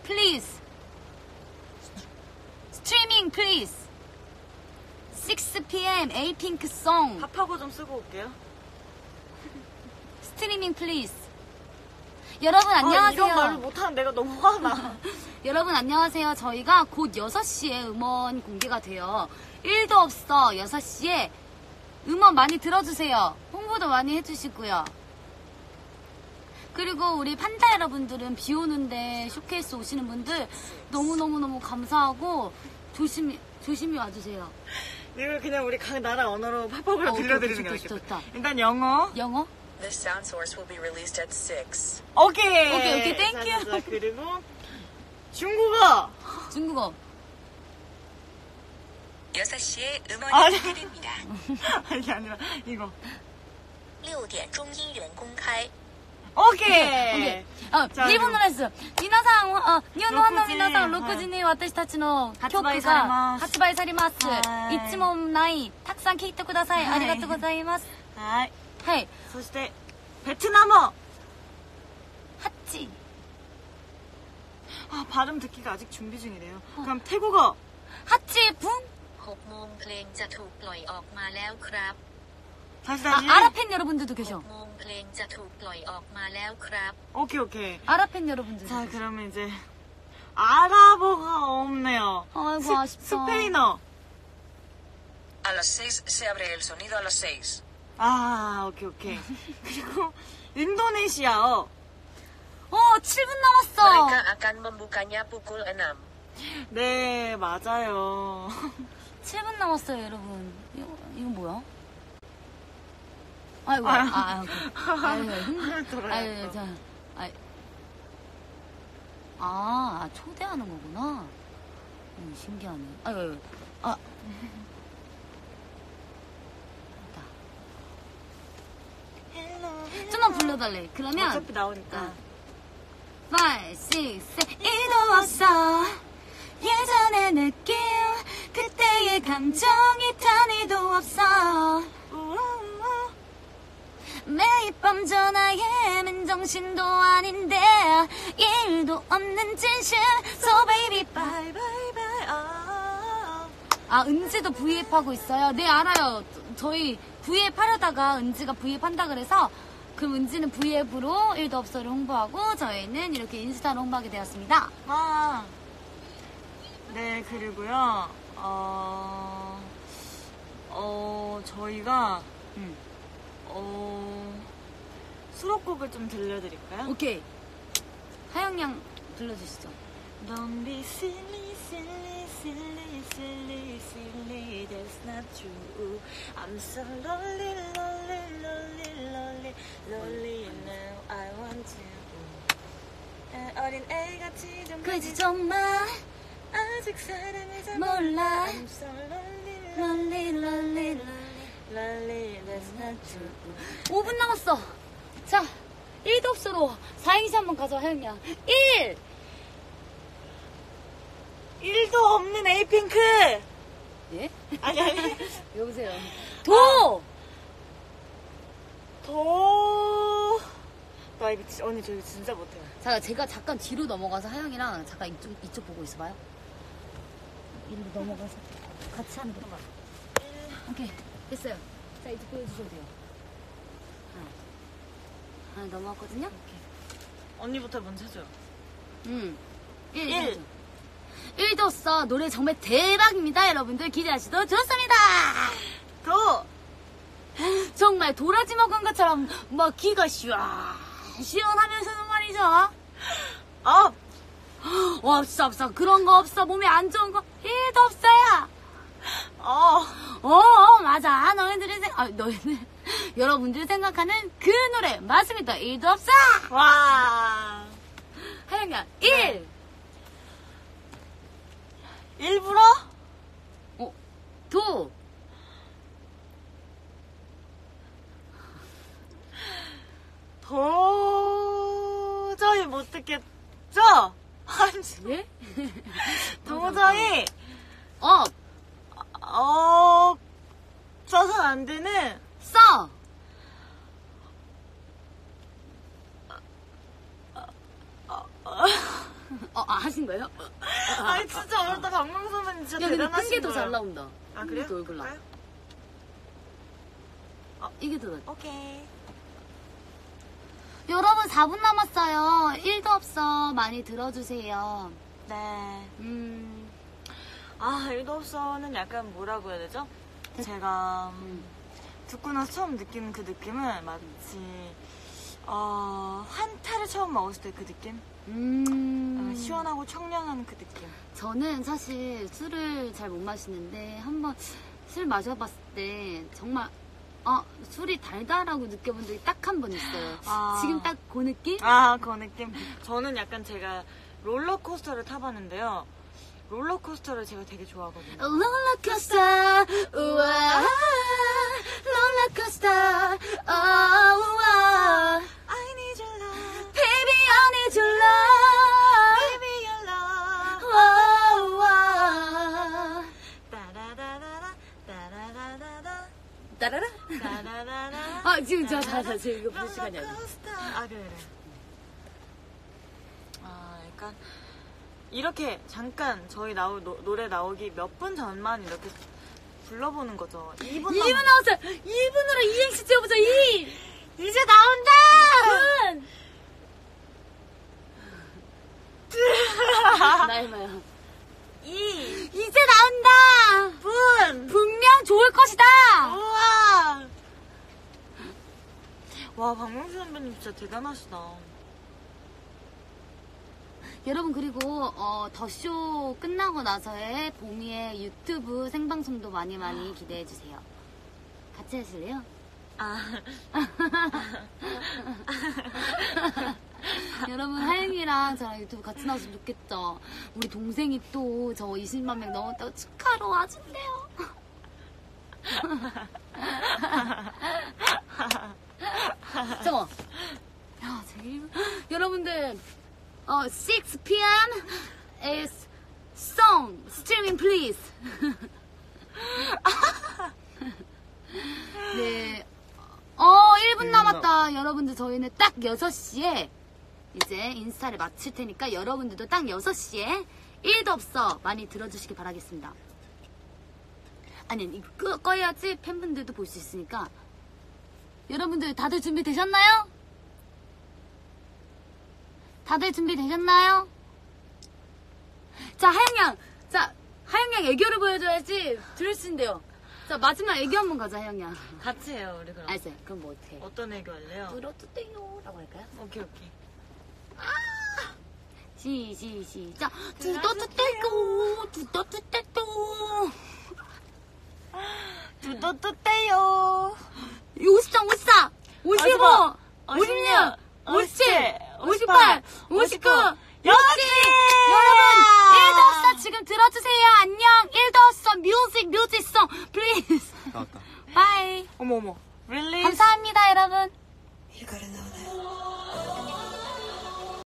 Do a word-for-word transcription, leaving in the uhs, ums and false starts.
please. Streaming, please. six p.m. 에이핑크 song. 밥하고 좀 쓰고 올게요. 스트리밍, please. 여러분, 안녕하세요. 아, 이런 말을 못하는 내가 너무 화나. 여러분, 안녕하세요. 저희가 곧 여섯 시에 음원 공개가 돼요. 일도 없어. 여섯 시에 음원 많이 들어주세요. 홍보도 많이 해주시고요. 그리고 우리 판다 여러분들은 비 오는데 쇼케이스 오시는 분들 너무너무너무 감사하고 조심히, 조심히 와주세요. 이걸 그냥 우리 각 나라 언어로 팝업으로 어, 들려드리는 좋다, 거겠다. 좋다, 좋다. 일단 영어. 영어? This sound source will be released at six. 오케이. 오케이, 오케이, 땡큐. 자, 자, 자, 그리고 중국어. 중국어. 여섯 시에 음원이 아니. 공개됩니다. 아니, 아니라 이거. 六点钟音源公开. 오케이. 오케이. 아, 자, 일본어로 했어. 미나상, 어, 일본어 로쿠지. 미나상, 로쿠지니, 私たちの発売曲されがます。 発売されます。 はいいつもないたくさん聴いてください。 はいありがとうございます。 하이. はい。 そして 베트남어. 하치. 아, 발음 듣기가 아직 준비 중이래요. 그럼 태국어. 하치 붕? หกโมงเพลงจะถูกปล่อยออกมาแล้วครับ 다시 아, 다시. 아라팬 여러분들도 ห 계셔. กโมงเพลงจะถูกปล่อยออกมาแล้วครับ 오케이, 오케이. 아라팬 여러분들. 자, 그러면 이제 아랍어가 없네요. 아이고, 스, 아쉽다. 스페인어. A las seis se abre el sonido a las seis. 아, 오케이, 오케이. 그리고 인도네시아어. 어, 칠 분 남았어. Mereka akan membukanya pukul enam. 네, 맞아요. 칠 분 남았어요, 여러분. 이거, 이거 뭐야? 아이고, 아유. 아, 아이고. 아이고, 하나 돌아요. 아유, 자, 아이. 아, 초대하는 거구나. 음, 신기하네. 아유, 아유. 아. 됐다. 좀만 불러달래. 그러면. 어차피 나오니까. five, six, seven, 이도 없어. 예전의 느낌, 그때의 감정이 단위도 없어. 우와우와. 매일 밤 전화에 맨정신도 아닌데 일도 없는 진실. So baby bye. 바이 바이 바이. 아. 아, 은지도 브이앱 하고 있어요. 네, 알아요. 저희 브이앱 하려다가 은지가 브이앱 한다 그래서 그럼 은지는 브이앱으로 일도 없어를 홍보하고 저희는 이렇게 인스타로 홍보하게 되었습니다. 아. 네, 그리고요. 어. 어, 저희가 음. 어. 수록곡을 좀 들려드릴까요? 오케이. 하영양 불러주시죠. Don't be silly, silly, silly, silly, silly, that's not true. I'm so lonely, lonely, lonely, lonely, lonely now. I want you. 어린 애같이 좀 그지 좀 마. 아직 사랑을 잘 몰라. I'm so lonely, lonely, lonely, lonely, that's not true. 오 분 남았어. 자, 일도 없어로 사행시 한번 가져, 하영양. 일! 일도 없는 에이핑크. 예? 아니 아니. 여보세요. 도! 도. 나 이거 진- 언니 저 이거 진짜 못해요. 자, 제가 잠깐 뒤로 넘어가서 하영이랑 잠깐 이쪽, 이쪽 보고 있어봐요. 이리로 넘어가서 같이 하는 거. 오케이, 됐어요. 자, 이제 보여주셔도 돼요. 하나, 하나 넘어갔거든요? 언니부터 먼저 해줘요. 음. 일. 일. 일도 없어. 노래 정말 대박입니다. 여러분들 기대하셔도 좋습니다. 도. 정말 도라지 먹은 것처럼 막 귀가 시원, 시원하면서는 말이죠. 업. 없어, 없어. 그런 거 없어. 몸에 안 좋은 거 일도 없어요. 어. 어, 어, 맞아. 너희들이 생, 아, 너희들, 여러분들이 생각하는 그 노래 맞습니다. 일도 없어. 와. 하영이야, 일. 일부러? 어, 도. 도저히 못 듣겠죠? 아니, 예? 도저히 업, 어 써선 안 되는 써. 어, 아, 하신 거예요? 아니 진짜 어렵다. 박명수 선배님 진짜 야, 근데 대단하신 큰 게 더 거예요. 잘 나온다. 아 이게 그래요? 더 얼굴 나. 볼까요? 이게 더 나. 오케이. 여러분, 사 분 남았어요. 일도 없어. 많이 들어주세요. 네. 음, 아 일도 없어는 약간 뭐라고 해야 되죠? 제가 음, 듣고 나서 처음 느끼는 그 느낌은 마치 어, 한타를 처음 먹었을 때 그 느낌? 음. 약간 시원하고 청량한 그 느낌. 저는 사실 술을 잘 못 마시는데 한번 술 마셔봤을 때 정말 아, 술이 달달하고 느껴본 적이 딱 한 번 있어요. 아. 지금 딱 그 느낌? 아, 그 느낌. 저는 약간 제가 롤러코스터를 타봤는데요. 롤러코스터를 제가 되게 좋아하거든요. 롤러코스터 우와 롤러코스터 우와 I need your love, Baby I need your love baby your love. 우와 따라라라라, 따라라라라, 따라라 따라라라. 아 지금 저 자자 지금 이거 부를 시간이 아니야. 롤러코스터. 아, 그래, 그래. 아, 약간 이렇게 잠깐 저희 나오, 노, 노래 나오기 몇 분 전만 이렇게 불러보는 거죠. 이 분 이 분 나왔어요. 이 분으로 이행시 지어보자. 이 이제 나온다! 분 나이마요. 이 이제 나온다. 분! 분명 좋을 것이다. 우와! 와, 박명수 선배님 진짜 대단하시다. 여러분 그리고 어, 더쇼 끝나고 나서의 보미의 유튜브 생방송도 많이 많이 기대해 주세요. 같이 하실래요? 아, 여러분 하영이랑 저랑 유튜브 같이 나왔으면 좋겠죠. 우리 동생이 또 저 이십만 명 넘었다고 축하러 와준대요. 잠깐만. 야, 제일 여러분들 어, six p m is song streaming please. 네. 어, 일 분 남았다. 여러분들 저희는 딱 여섯 시에 이제 인스타를 마칠 테니까 여러분들도 딱 여섯 시에 일도 없어 많이 들어주시기 바라겠습니다. 아니, 이거 끄, 꺼야지 팬분들도 볼 수 있으니까. 여러분들 다들 준비되셨나요? 다들 준비되셨나요? 자, 하영양. 자, 하영양 애교를 보여줘야지 들을 수 있는데요. 자, 마지막 애교 한번 가자, 하영양. 같이 해요, 우리 그럼. 알았어요. 그럼 뭐 어떻게 해? 어떤 애교 할래요? 들어주세요. 라고 할까요? 오케이, 오케이. 시, 시, 시작. 두더두떼고, 두더두떼고. 두더두떼요. 오십 장, 오십사, 오십오, 오십육, 오십칠, 오십팔, 오십구, 육십. 여러분, 일도 없어. 지금 들어주세요. 안녕. 일도 없어. 뮤직, 뮤직송. 플리즈. 나왔다. 바이. 어머, 어머. 릴리스. 감사합니다, 여러분. You gotta know that.